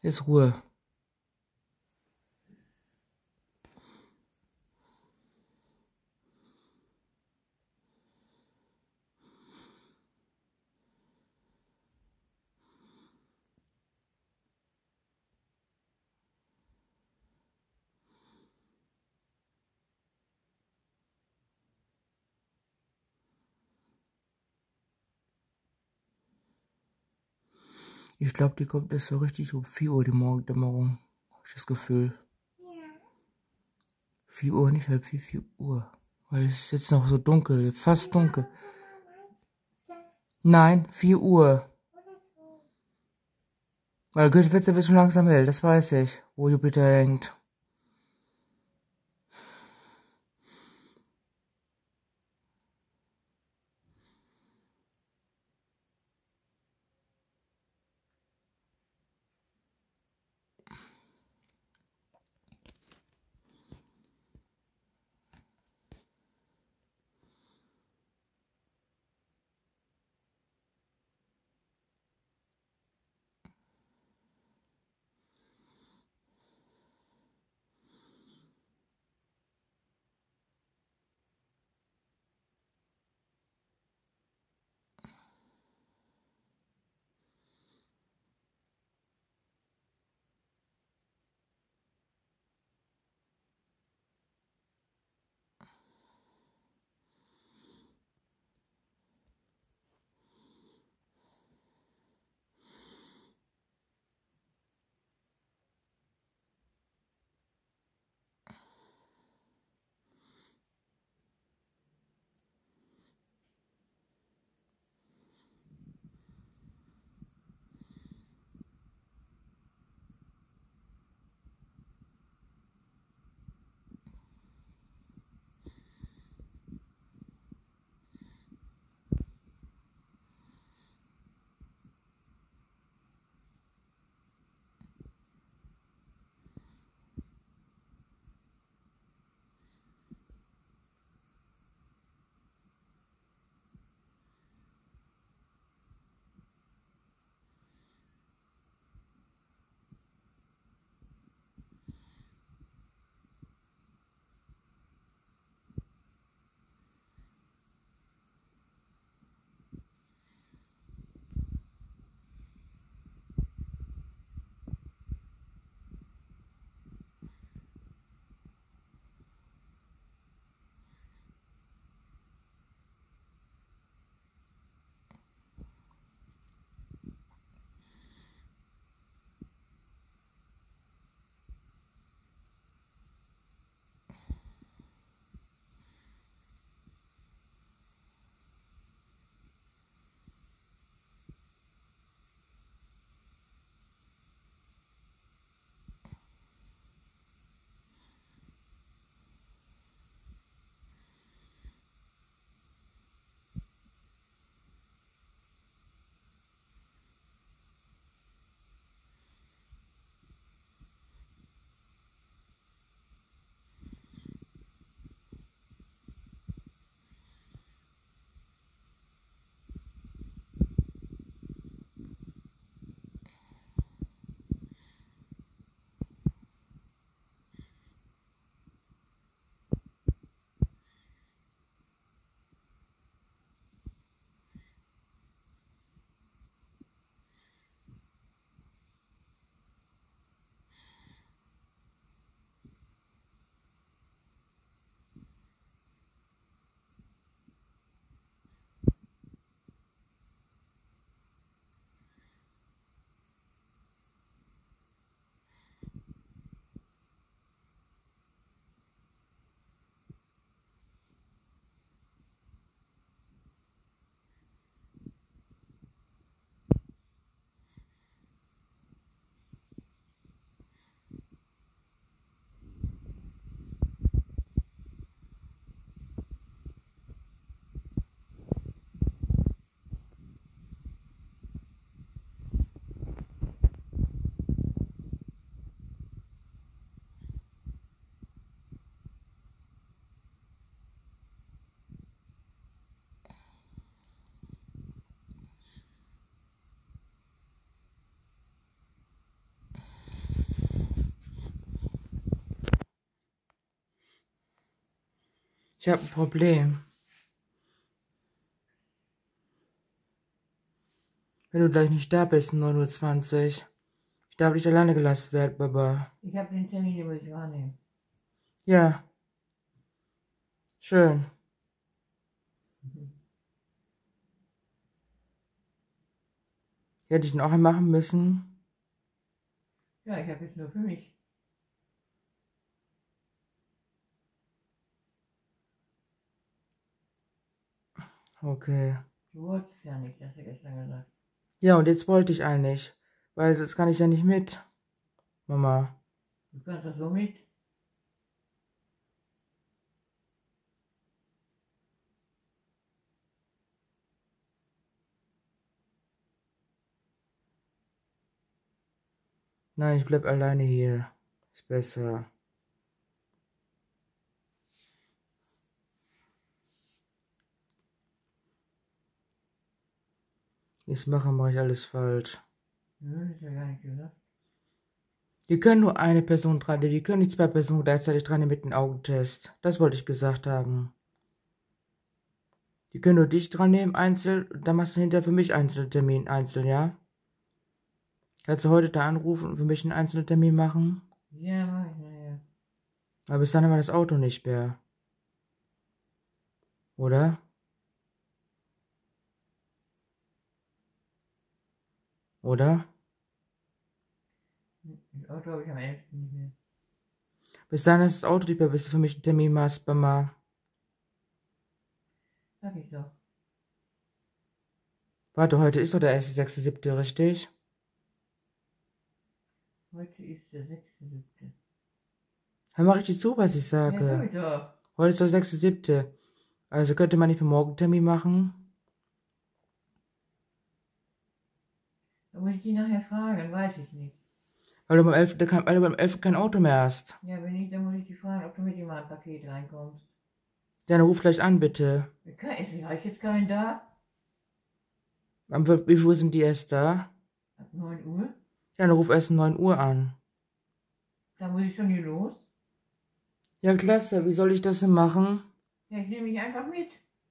Ist Ruhe. Ich glaube, die kommt erst so richtig um 4 Uhr, die Morgendämmerung. Habe ich das Gefühl. 4 Uhr, nicht halb 4, 4 Uhr. Weil es ist jetzt noch so dunkel, fast dunkel. Nein, 4 Uhr. Weil Göttwitze wird schon langsam hell, das weiß ich, wo Jupiter hängt. Ich habe ein Problem. Wenn du gleich nicht da bist, um 9:20 Uhr. Ich darf nicht alleine gelassen werden, Baba. Ich habe den Termin, den muss ich wahrnehmen. Ja. Schön. Hätte ich ihn auch machen müssen. Ja, ich habe jetzt nur für mich. Okay. Du wolltest ja nicht, hast du gestern gesagt. Ja, und jetzt wollte ich eigentlich. Weil sonst kann ich ja nicht mit. Mama. Du kannst das so mit. Nein, ich bleib alleine hier. Ist besser. Jetzt mache ich alles falsch. Nö, das ist ja gar nicht gesagt. Die können nur eine Person dran nehmen. Die können nicht zwei Personen gleichzeitig dran nehmen mit dem Augentest. Das wollte ich gesagt haben. Die können nur dich dran nehmen, einzeln. Und dann machst du hinterher für mich einzelnen Termin, einzeln, ja? Kannst du heute da anrufen und für mich einen einzelnen Termin machen? Ja, mach ich nachher. Aber bis dann haben wir das Auto nicht mehr. Oder? Oder? Das Auto habe ich am 11. nicht mehr. Bis dann ist das Auto nicht mehr, bis du für mich einen Termin machst, Mama. Sag ich doch. Warte, heute ist doch der 1.6.7., richtig? Heute ist der 6.7. Hör mal richtig zu, was ich Ja, sag sage. ich doch. Heute ist doch der 6.7. Also könnte man nicht für morgen einen Termin machen? Da muss ich die nachher fragen, weiß ich nicht. Weil du beim 11. kein Auto mehr hast. Ja, wenn nicht, dann muss ich die fragen, ob du mit in mein Paket reinkommst. Dann ruf gleich an, bitte. Habe ich jetzt keinen da? Wie viel Uhr sind die erst da? Ab 9 Uhr? Ja, dann ruf erst um 9 Uhr an. Da muss ich schon hier los? Ja, klasse. Wie soll ich das denn machen? Ja, ich nehme mich einfach mit.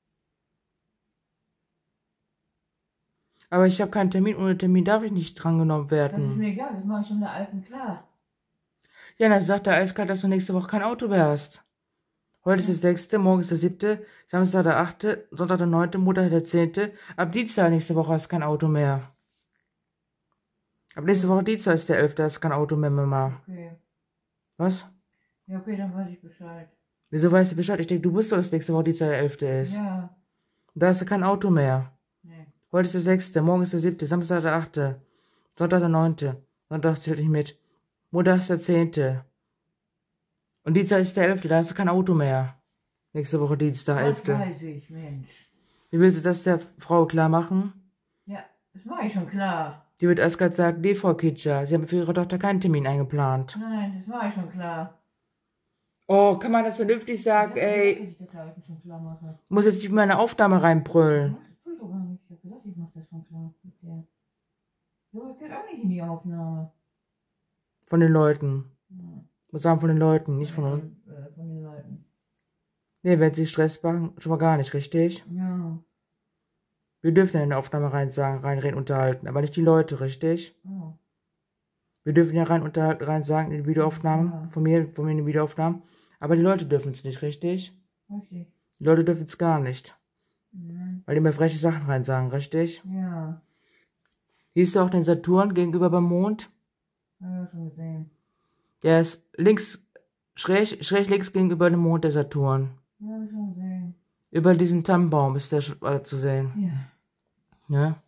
Aber ich habe keinen Termin. Ohne Termin darf ich nicht drangenommen Das ist werden. mir egal, das mache ich schon der Alten klar. Ja, dann sagt der eiskalt, dass du nächste Woche kein Auto mehr hast. Heute ist der 6., morgen ist der 7., Samstag der 8., Sonntag der 9., Montag der 10., ab Dienstag nächste Woche hast du kein Auto mehr. Ab nächste Woche Dienstag ist der 11., hast du kein Auto mehr, Mama. Okay. Was? Ja, okay, dann weiß ich Bescheid. Wieso weißt du Bescheid? Ich denke, du wusstest, dass nächste Woche Dienstag der 11. ist. Ja. Da hast du kein Auto mehr. Nee. Heute ist der 6., morgen ist der 7., Samstag der 8., Sonntag der 9., Sonntag zählt nicht mit, Montag ist der 10. Und Dienstag ist der 11., da hast du kein Auto mehr. Nächste Woche Dienstag, 11. Das weiß ich, Mensch. Wie willst du das der Frau klar machen? Ja, das mache ich schon klar. Die wird erst gerade sagen, nee, Frau Kitscher, Sie haben für Ihre Tochter keinen Termin eingeplant. Nein, das mache ich schon klar. Oh, kann man das vernünftig sagen, Ich hab ey? gesagt, dass ich das Alten schon klar mache. Muss jetzt nicht in meine Aufnahme reinbrüllen. Das tue ich doch gar nicht. Ich habe gesagt, ich mache das schon klar mit der. Sowas gehört auch nicht in die Aufnahme. Von den Leuten. Ja. Ich muss sagen, von den Leuten, nicht von uns. Von den Leuten. Nee, wenn sie Stress machen, schon mal gar nicht, richtig? Ja. Wir dürfen ja in der Aufnahme reinreden, unterhalten, aber nicht die Leute, richtig? Oh. Wir dürfen ja rein sagen in die Videoaufnahmen, Ja. von mir in die Videoaufnahmen, aber die Leute dürfen es nicht, richtig? Richtig. Die Leute dürfen es gar nicht, Mhm. weil die mir freche Sachen rein sagen, richtig? Ja. Siehst du auch den Saturn gegenüber beim Mond? Habe ich schon gesehen. Der ist schräg links gegenüber dem Mond, der Saturn. Ja, habe ich schon gesehen. Über diesen Tannenbaum ist der zu sehen. Ja. Ja?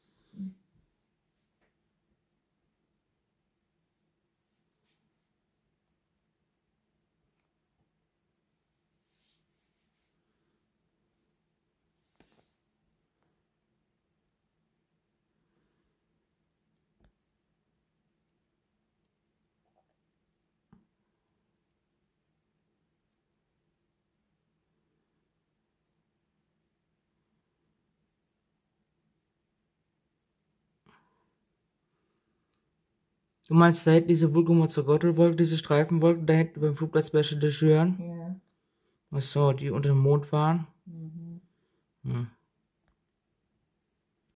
Du meinst, da hinten diese Vulgumozogotl-Wolke, diese Streifenwolken, da hinten beim Flugplatz bei Schöneschön? Ja. Ach so, die unter dem Mond waren. Mhm. Hm.